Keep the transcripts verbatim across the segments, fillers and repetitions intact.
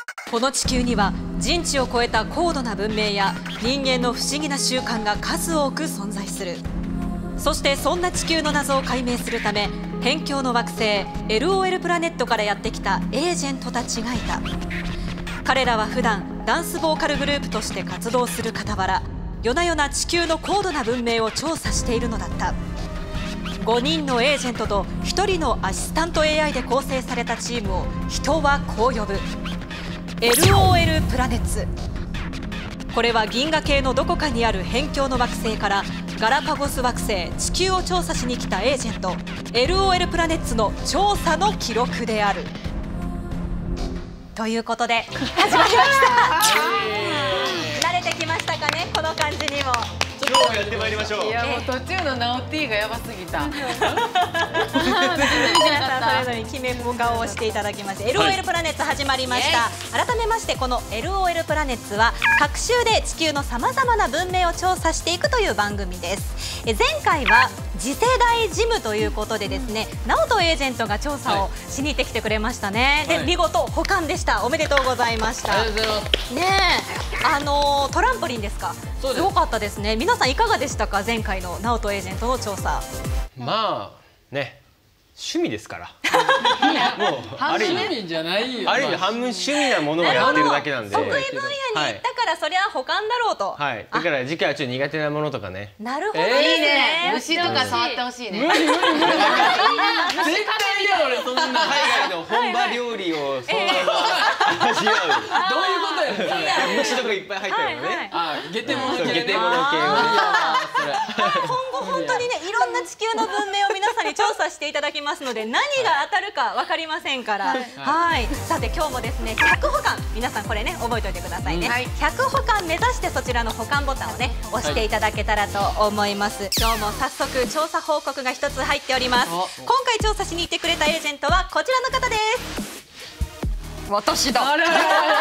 この地球には人知を超えた高度な文明や人間の不思議な習慣が数多く存在する。そしてそんな地球の謎を解明するため、辺境の惑星 エルオーエル プラネットからやってきたエージェントたちがいた。彼らは普段ダンスボーカルグループとして活動する傍ら、夜な夜な地球の高度な文明を調査しているのだった。ごにんのエージェントとひとりのアシスタント エーアイ で構成されたチームを人はこう呼ぶ。 エルオーエル プラネッツ。これは銀河系のどこかにある辺境の惑星からガラパゴス惑星地球を調査しに来たエージェント エルオーエル プラネッツの調査の記録である。ということで始まりました慣れてきましたかね、この感じにも。 今日もやってまいりましょう。 いやもう途中のナオティがやばすぎた。 皆さんそれぞれに決め顔をしていただきまして、 エルオーエル プラネッツ始まりました。改めましてこの エルオーエル プラネッツは各週で地球のさまざまな文明を調査していくという番組です。え前回は次世代ジムということでですね、ナオトエージェントが調査をしに行ってきてくれましたね。で見事補完でした。おめでとうございました。 ありがとうございます。 ねえ、あのートランポリンですか。 そうです。 すごかったですね。皆さんいかがでしたか、前回のナオトエージェントの調査。 まあね、趣味ですから。もうあ半る意味趣味じゃないよ。 ある意味半分趣味なものをやってるだけなんで。 得意分野に行ったから、そりゃ補完だろうと。 はい。だから次回はちょっと苦手なものとかね。 なるほどですいいねね。。虫とか触ってほしいね。無理無理無理。絶対嫌俺そんな。 海外の本場料理をそのまま味わう。 どういうことやねん。 虫とかいっぱい入ってるのね。 あ、ゲテモノ系ね。 ゲテモノ系を。 今後本当にね、いろんな地球の文明を皆さんに調査していただきますので、何が当たるか分かりませんから。はい。さて今日もですね、ひゃく補完、皆さんこれね覚えておいてくださいね。ひゃく補完目指してそちらの補完ボタンをね押していただけたらと思います。今日も早速調査報告が一つ入っております。今回調査しに行ってくれたエージェントはこちらの方です。私だ。 あれあれ。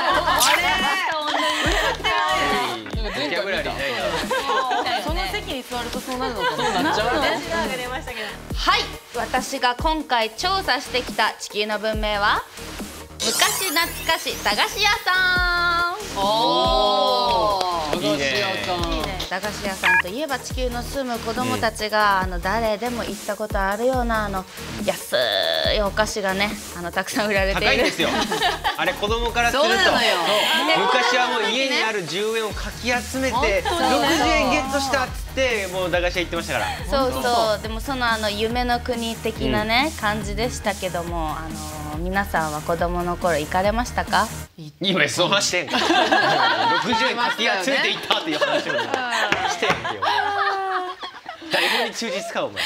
ボキャブラリーないな。 その席に座るとそうなるのかな。そうなっちゃう。 私が出ましたけど。 はい、私が今回調査してきた地球の文明は昔懐かし駄菓子屋さん。 おお。 いいね。 駄菓子屋さんといえば地球の住む子供たちが、あの誰でも行ったことあるようなあの安いお菓子がね、あのたくさん売られている。 高いんですよ。あれ子供からすると、 そうなのよ。 昔はもう家にあるじゅうえんをかき集めてろくじゅうえんゲットしたっつってもう駄菓子屋行ってましたから。 そうそう。でもそのあの夢の国的なね、感じでしたけども、あの皆さんは子供の頃行かれましたか？ 今その話してんか。ろくじゅうえんかき集めていったっていう話をしてんけよ。台本に忠実かお前。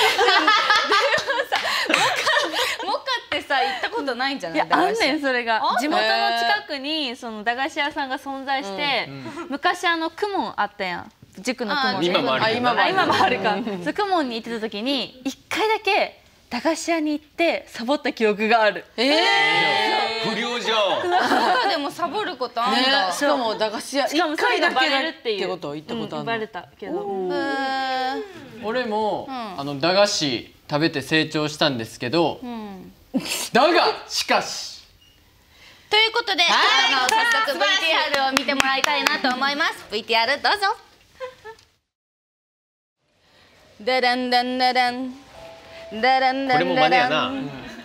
モカってさ行ったことないんじゃない？ いやあんねん、それが地元の近くにその駄菓子屋さんが存在して、昔あのクモンあったやん、塾のクモン。 今もある。 あ今もあるか。そうクモンに行ってた時に一回だけ駄菓子屋に行ってサボった記憶がある。 ええ。 不良じゃん。 でもサボることあんだ。 しかも駄菓子屋しかもそれがバレるっていうってこと行ったことあるの。 バレたけど。 俺も、あの駄菓子食べて成長したんですけど、だがしかしということで、早速 ブイティーアール を見てもらいたいなと思います。 ブイティーアール どうぞ。ダダンダンダダンダダンダンダダン。 これも真似やな。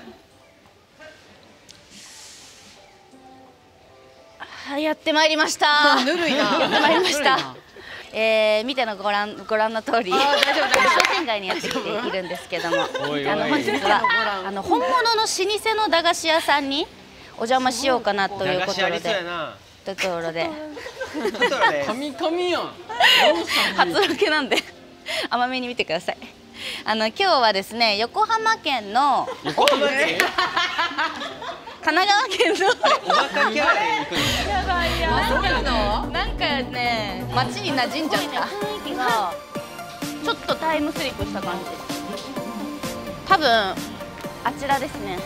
はい、やってまいりました。 ぬるいな。 やってまいりました。えー、見てのご覧ご覧の通り、商店街にやってきているんですけども、あの本日はあの本物の老舗の駄菓子屋さんにお邪魔しようかなということで、ところで神々やん。 初ロケなんで甘めに見てください。あの今日はですね、横浜県の横浜県。 神奈川県のおバカキャラで行くの。 やばいやばい。なんかね、街に馴染んじゃった雰囲気がちょっとタイムスリップした感じ。多分あちらですね。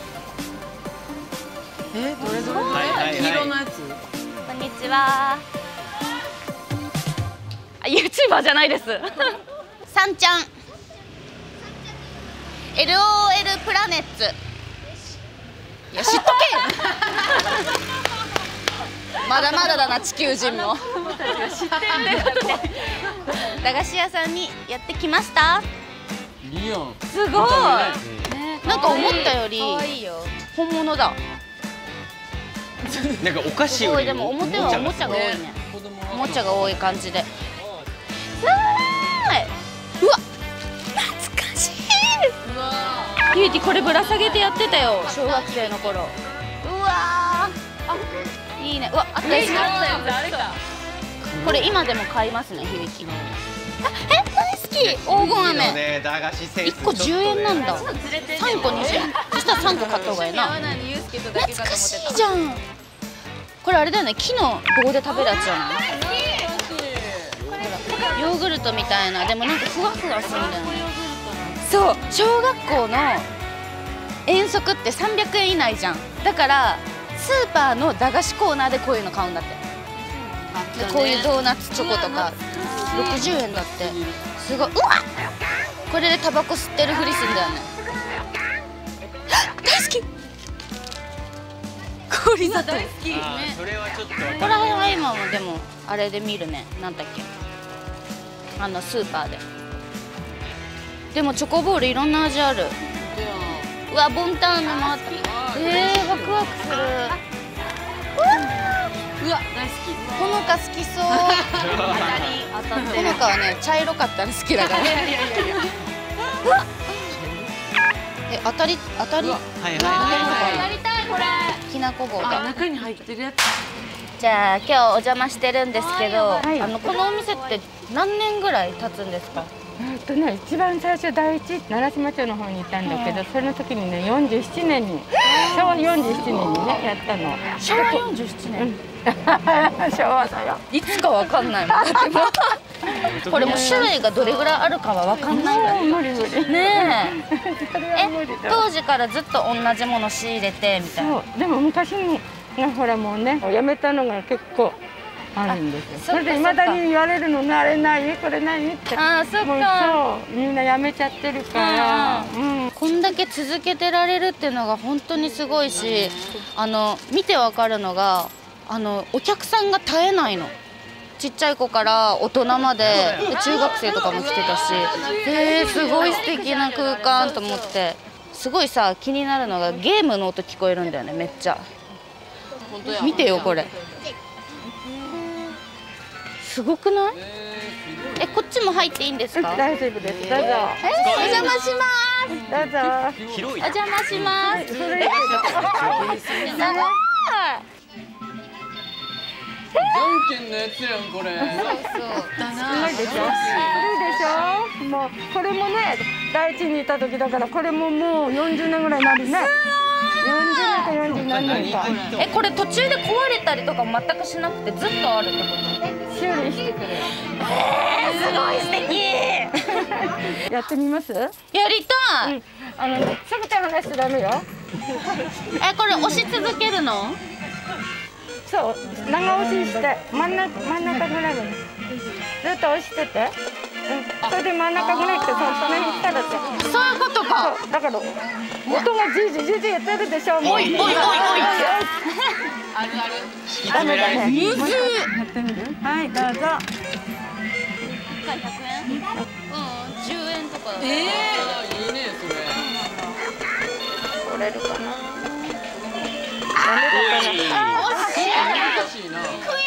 え、どれどれどれ？黄色のやつ？ こんにちは。あ、ユーチューバーじゃないです。さんちゃん。エルオーエル プラネッツ。いや知っとけ。 まだまだだな地球人も。駄菓子屋さんにやってきました。 リオンすごい。なんか思ったより本物だ。 なんかお菓子よりすごい。でも表はおもちゃが多いね。おもちゃが多い感じで。わーい。うわ、懐かしい。ゆうてこれぶら下げてやってたよ、小学生の頃。うわー、いいね。うわ、あったやつ。これ今でも買いますね、響き。あ、え、大好き。黄金飴。 駄菓子センス一個十円なんだ。三個二十円。そしたら三個買った方がいいな。懐かしいじゃん。これあれだよね、木の棒で食べるやつじゃない？ヨーグルトみたいな、でもなんかふわふわするんだよね。そう、小学校の遠足ってさんびゃくえん以内じゃん。だからスーパーの駄菓子コーナーでこういうの買うんだって。でこういうドーナツチョコとかろくじゅうえんだって。すごい。うわっ、これでタバコ吸ってるふりするんだよね。大好き。氷砂糖。 あーそれはちょっと分こかる。 こら辺は今もでもあれで見るね。なんだっけ、あのスーパーで。でもチョコボールいろんな味ある。うわ、ボンタンのもあった。えー、ワクワクする。うわ、大好き。ほのか好きそう。当たり。ほのかはね、茶色かったら好きだから。うわ、え、当たり、当たり。 はいはいはいはい。 りたいこれ。 きなこ棒だ。 中に入ってるやつ。 じゃあ今日お邪魔してるんですけど、あのこのお店って何年ぐらい経つんですか？ えっとね、一番最初第一習志野町の方にいたんだけど、その時にねよんじゅうななねんに昭和よんじゅうななねんにねやったの。 昭和よんじゅうななねん。 昭和だよ。 いつかわかんないもん。だってもうこれも種類がどれぐらいあるかはわかんないんだね。 無理無理。 ねそれえ。 は無理だ。 え、当時からずっと同じもの仕入れてみたいな。 そう、でも昔のほらもうね、やめたのが結構あるんですよ。それで未だに言われるのね、あれないこれないって。 ああ、そっもうか。 そう、みんなやめちゃってるから。うん。 こんだけ続けてられるっていうのが本当にすごいし、あの見てわかるのが、あのお客さんが絶えないの。ちっちゃい子から大人まで、で中学生とかも来てたし、えー、すごい素敵な空間と思って。すごいさ、気になるのがゲームの音聞こえるんだよね、めっちゃ。見てよこれ。すごくない？え、こっちも入っていいんですか？ 大丈夫です。どうぞ。 えー、お邪魔します。 どうぞ。 広い。 お邪魔します。 それえ以上。 じゃんけんのやつやんこれ。 すごいでしょ。すごいでしょ。もうこれもね、第一にいた時だからこれももうよんじゅうねんぐらいになるね。よんじゅうねんかよんじゅう何年か。 え、これ途中で壊れたりとか全くしなくてずっとあるってこと？ 修理してくれる。 えー、すごい素敵。 やってみます？ やりたい。 あのね、すぐ手離しちゃダメよ。 え、これ押し続けるの？ そう、長押しして真ん中真ん中ぐらいまでずっと押してて、うん、それで真ん中ぐらいってその下に行ったらって。 そういうことか。 そうだから音がじじじじ言ってるでしょ。もうおいおいおいおい。 あるある。 ダメだね。 むずい。 やってみる？はい、どうぞ。 一回ひゃくえん？うん、じゅうえんとか。ええいいねそれ。 取れるかな。 おい。 惜しい。 難しいな。 悔しいんだ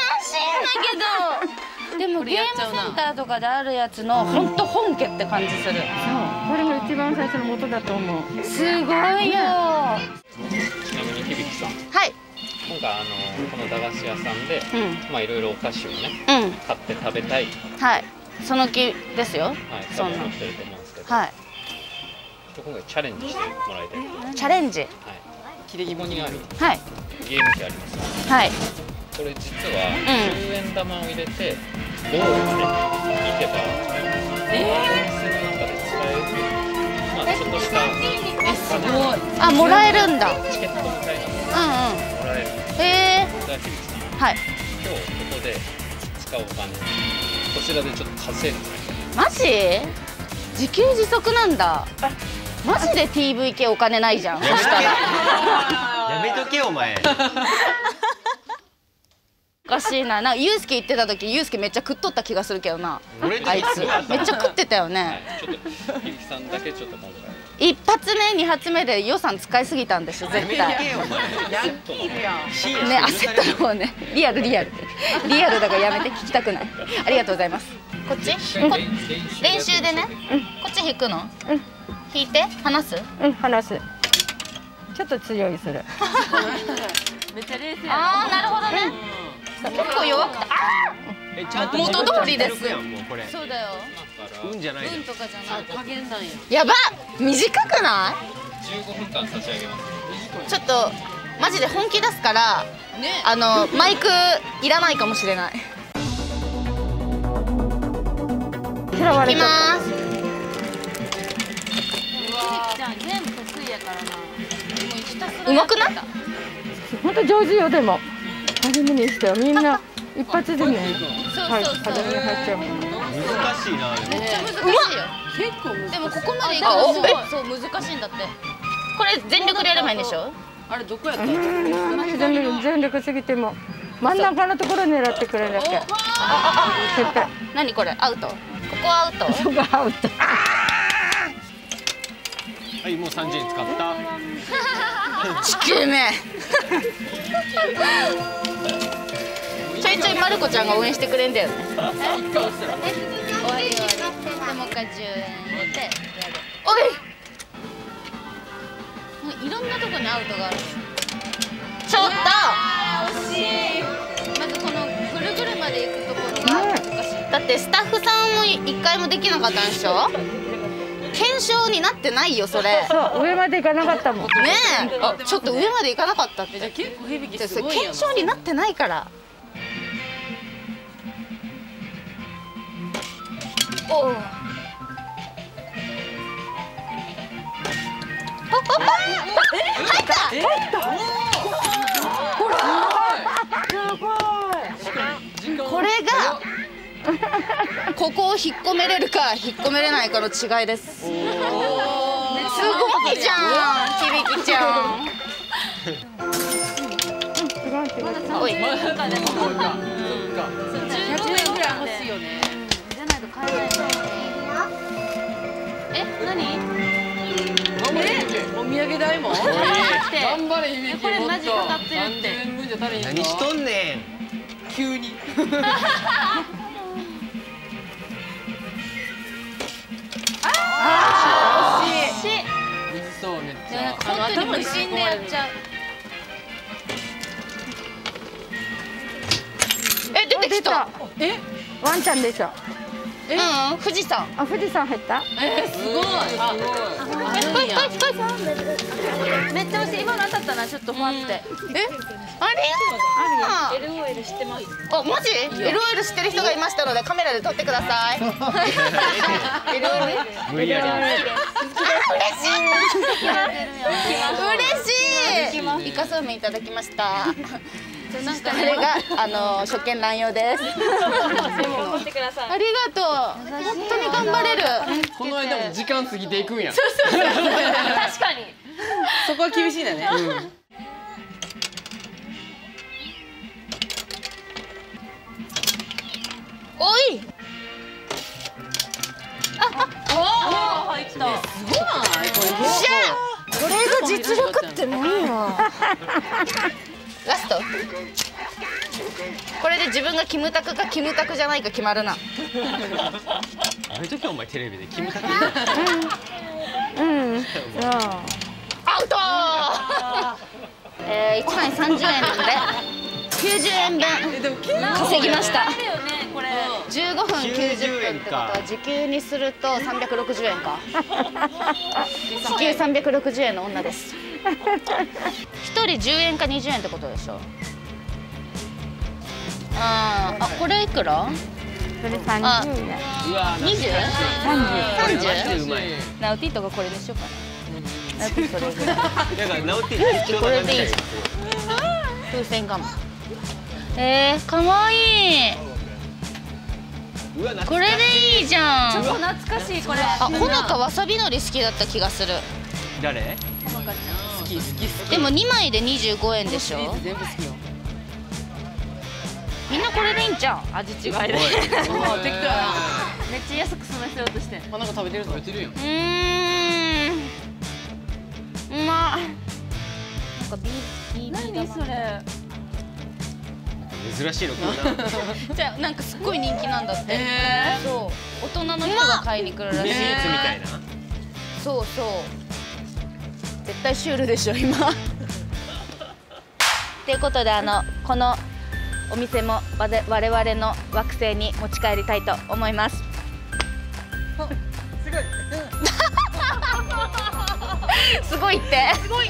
けど。でもゲームセンターとかであるやつの本当本家って感じする。 そう、これが一番最初の元だと思う。 すごいよ。 ちなみに響さん、 はい。 今回あのこの駄菓子屋さんで、 うん、 まあいろいろお菓子をね、 うん、 買って食べたい、 はい。その気ですよ。 はい、 そんな多分思ってると思うんですけど、 はい。 今回チャレンジしてもらいたい。 チャレンジ。 はい。ここにあるはい。 ゲーム機ありますか？ はい。 これ実はじゅうえん玉を入れてゴールまで行けば、お店の中で使える、まあちょっとしたすごい。 あ、もらえるんだ。 チケットみたいなうんうん。 のもらえる。 へえ。 じゃあ響さん、 はい。 今日ここで使うお金、こちらでちょっと稼いでもらいたい。 マジ？自給自足なんだ。マジで ティーブイケー お金ないじゃん。そしたら。 やめとけお前。 かしいな。なんかユウスケ言ってた時ユウスケめっちゃ食っとった気がするけどな。あいつめっちゃ食ってたよね。 ちょっとゆきさんだけちょっと今回一発目二発目で予算使いすぎたんでしょ絶対。 ヤンキーだよ。 ね焦ったのもねリアルリアルリアルだからやめて聞きたくない。ありがとうございます。こっち？こ練習でね。こっち引くの？引いて離す？ うん離す。ちょっと強いする。 めっちゃ冷静。 ああなるほどね。結構弱くてああ元通りです。そうだよ。 うんじゃない。 うんとかじゃない。 加減なんや。 やば短くない？ じゅうごふんかん差し上げます。 ちょっとマジで本気出すからあのマイクいらないかもしれない。 嫌われいきます。 じゃんゲーム得意やからな。 うまくない？ 本当上手よでも。初めにしてはみんな一発でね。はいそうそうそう。 初めに入っちゃうもん。 難しいな。 めっちゃ難しいよ。 結構難しい。 でもここまでいくのすごいそう難しいんだって。これ全力でやればいいんでしょ？ あれどこやった？ うん全力全力すぎても真ん中のところ狙ってくれるだけ。絶対。 何これアウト？ここはアウト？ そこアウト。 はいもうさんじゅうえん使った。 ちくめ。ちょいちょいまる子ちゃんが応援してくれんだよね。終わり終わり。でもう一回じゅうえん入れてやる。おい。もういろんなとこにアウトがある。ちょっと。惜しい。まずこのぐるぐるまで行くところが難しい。だってスタッフさんも一回もできなかったんでしょ？検証になってないよそれ。 そう上まで行かなかったもん。 ねえ、あちょっと上まで行かなかったって。 じゃ結構響きすごいやん。 検証になってないから。おお。入った。入った。これがここを引っ込めれるか引っ込めれないかの違いです。すごいじゃん、響ちゃん。おい。 まだそうか。そっか。 ひゃくえんぐらい欲しいよね。 じゃないと買えない。え、何？ お土産代も？ 頑張れ響き。 これマジかかってるって。 さんじゅうえんぶんじゃ足りんぞ。 何しとんねん。 急に。 あー惜しい。 むずそうめっちゃ。 本当に無心でやっちゃう。 え出てきた。 え？ ワンちゃんでしょ。 うん、富士山。 あ富士山入った。 えすごい。あはいはいはい。 めっちゃ美味しい。今の当たったなちょっとふわって。 え？ありがとう。 エルオーエル知ってます。 あ、マジ？エルオーエル知ってる人がいましたのでカメラで撮ってください。エルオーエル？ 無理やり。 あ、嬉しい。嬉しい。イカそうめんいただきました。なんかこれがあの初見乱用です。 持ってください。 ありがとう。本当に頑張れる。 この間も時間過ぎていくんや。 確かに。 そこは厳しいんだね。 おい。 おお入った。 すごい。これ。 しゃあ。これが実力って何よ。ラスト。これで自分がキムタクかキムタクじゃないか決まるな。 あの時はお前テレビでキムタク。 うんそうアウトー。えー、いちまいさんじゅうえんなんできゅうじゅうえんぶん稼ぎました。 あるよねこれ。 じゅうごふんきゅうじゅっぷんってことは時給にするとさんびゃくろくじゅうえんか。時給さんびゃくろくじゅうえんの女です。ひとりじゅうえんかにじゅうえんってことでしょ。ああ、これいくら？ それ三十円。 うわにじゅう？ 三十。 さんじゅう？ うまい。 ナウティとかこれにしようかな。ナウティそれぐらい。 だからナウティこれでいいじゃん。風船ガム。えー、かわいい。これでいいじゃん。 ちょっと懐かしいこれ。 あ、ほのかわさびのり好きだった気がする。 誰？ 好き好き好き。 でもにまいでにじゅうごえんでしょ。 全部好きよ。 みんなこれでいいんちゃう？味違いで。 適当やな。 めっちゃ安く済ませようとしてん。 あ、なんか食べてるぞ。食べてるよ。 うーん。うまっ。なんかビービー何それ。 珍しいの来るな。 じゃあなんかすっごい人気なんだって。そう大人の人が買いに来るらしい。 スイーツみたいな。 そうそう。絶対シュールでしょ今。ということであのこのお店もわれ我々の惑星に持ち帰りたいと思います。すごい。すごいって。すごい。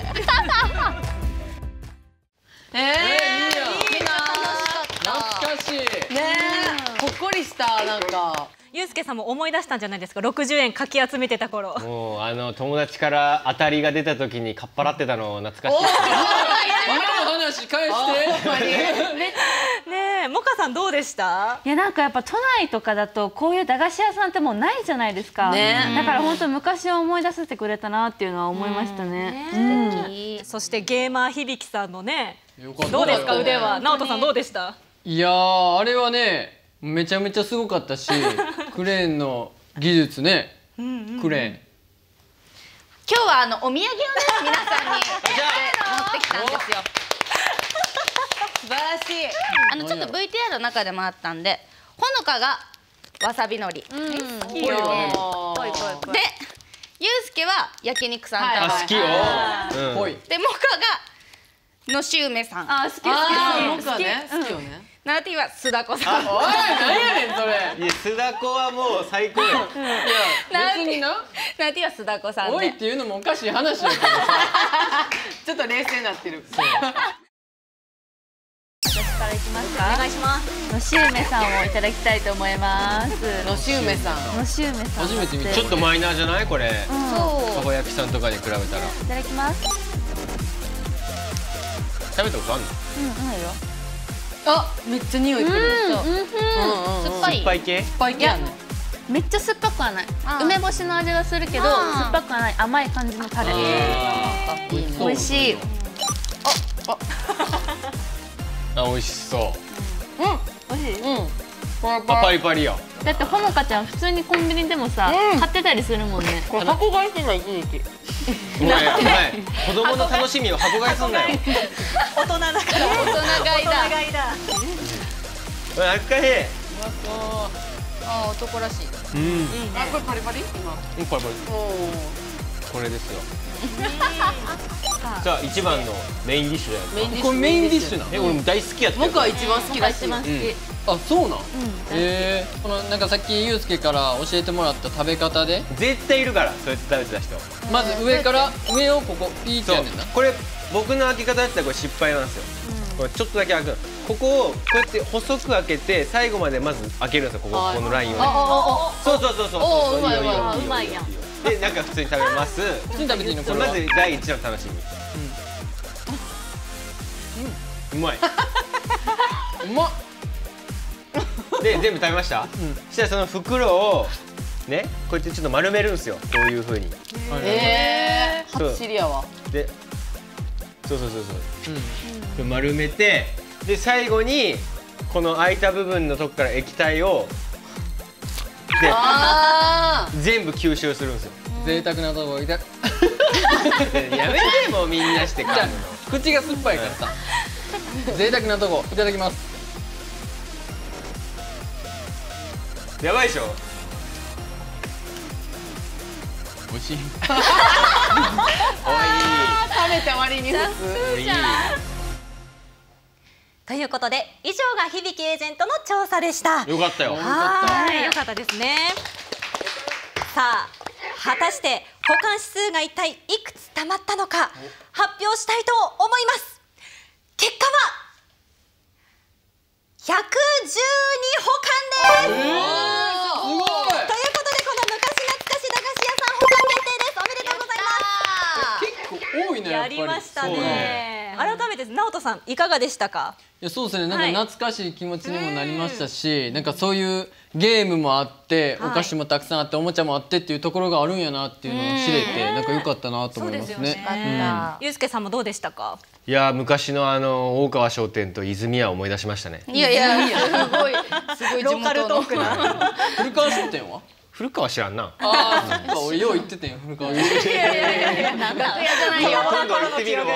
ええ、いいな。 懐かしい。 ねえ、ほっこりしたなんか。 ゆうすけさんも思い出したんじゃないですか。ろくじゅうえんかき集めてた頃。 もうあの友達から当たりが出た時にかっぱらってたの懐かしい。 今の話返して。 ねえ、もかさんどうでした？ いやなんかやっぱ都内とかだとこういう駄菓子屋さんってもうないじゃないですか。 ね、 だから本当昔を思い出させてくれたなっていうのは思いましたね。 そしてゲーマー響さんのね、どうですか腕は？直人さんどうでした？ いやー、あれはねめちゃめちゃすごかったし、クレーンの技術ね、クレーン。 今日はあのお土産をね皆さんに持ってきたんですよ。 素晴らしい。 あのちょっと ブイティーアール の中でもあったんで、ほのかがわさびのり。好きよね。ぽいぽいぽい。で、ゆうすけは焼肉さんあ、好きよ。 ぽい。 で、もかがのし梅さん。 あ、好き好きああ、 好き。 僕はね、好きよね。 ナーティは須田子さん。 おい、なんやねんそれ。 いや、須田子はもう最高よ。 いや、別にな。 ナーティは須田子さんで。 おいっていうのもおかしい話やけどさ。 ちょっと冷静になってる。 私からいきますか。 お願いします。 のし梅さんをいただきたいと思います。 のし梅さん。 のし梅さん。 初めて見た。 ちょっとマイナーじゃないこれ。 そう。 たこ焼きさんとかに比べたら。 いただきます。 食べたことあるの？ うん、ないよ。 あ、めっちゃ匂いくる。 酸っぱい。 酸っぱい系？ スパイ系やね。 めっちゃ酸っぱくはない。 あー梅干しの味がするけど、 あー酸っぱくはない甘い感じのタレ。美味しい。 あ、美味しそう。 美味しい。 うん。 あ、パリパリや。 だってほのかちゃん普通にコンビニでもさ、買ってたりするもんね。 これ箱買いしてない一時期。 お前、お前、子供の楽しみを箱買いすんなよ。 大人だから。 大人買いだ。 大人買いだ。 あっかへ。 あ、男らしい。 うん。 あ、これパリパリ？今。 うん、パリパリ。 おお。 これですよ。じゃあ一番のメインディッシュだよ。 メインディッシュ。 これメインディッシュなの？ え、俺も大好きやったよ。 僕は一番好きだし。 一番好き。 あ、そうなん。ええ、このなんかさっきゆうすけから教えてもらった食べ方で、 絶対いるから、そうやって食べてた人。 まず上から上をここピーってそうやんねんな。 これ僕の開け方だったらこれ失敗なんですよ。これちょっとだけ開くの。ここをこうやって細く開けて最後までまず開けるんですよ。こここのラインをね。 あそうそうそうそうおそう。 ーうまいうまいうまい。 うまいやん。 で、なんか普通に食べます。 普通に食べていいのこれは。 まず第一の楽しみ。うまい。 うまっ。 で、全部食べました。そしたらその袋をね、こうやってちょっと丸めるんですよ。こういう風に。 ええ。 そう初知りやわ。 で、そうそうそうそう。で丸めて、で最後にこの空いた部分のとこから液体をであ全部吸収するんですよ。 贅沢なとこいた。 やめてもうみんなして噛むの。 口が酸っぱいからさ。贅沢なとこいただきます。 やばいでしょ。 美味しい。 あ。食べた割に普通。 いい。 ということで以上が響エージェントの調査でした。 よかったよ。 はい、よかったですね。さあ、果たして保管指数が一体いくつ溜まったのか発表したいと思います。結果はひゃくじゅうに保管です。 すごい。 ということでこの昔懐かし駄菓子屋さん保管決定です。おめでとうございます。 結構多いねやっぱり。 やりましたね。 改めて直人さんいかがでしたか？ いやそうですね、なんか懐かしい気持ちにもなりましたし、なんかそういうゲームもあって、お菓子もたくさんあって、おもちゃもあってっていうところがあるんやなっていうのを知れて、なんか良かったなと思いますね。 ゆうすけさんもどうでしたか？ いや昔のあの大川商店と泉屋を思い出しましたね。 いやいやすごいすごいローカルトークな。 古川商店は？ 古川知らんな。 ああ、そっか、俺よう言ってたよ古川。いやいやいや、 楽屋じゃないよ。 今度行ってみるわ。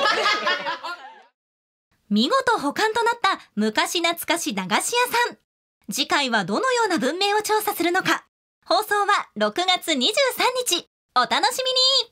見事保管となった昔懐かし駄菓子屋さん。次回はどのような文明を調査するのか。放送はろくがつにじゅうさんにち。お楽しみに。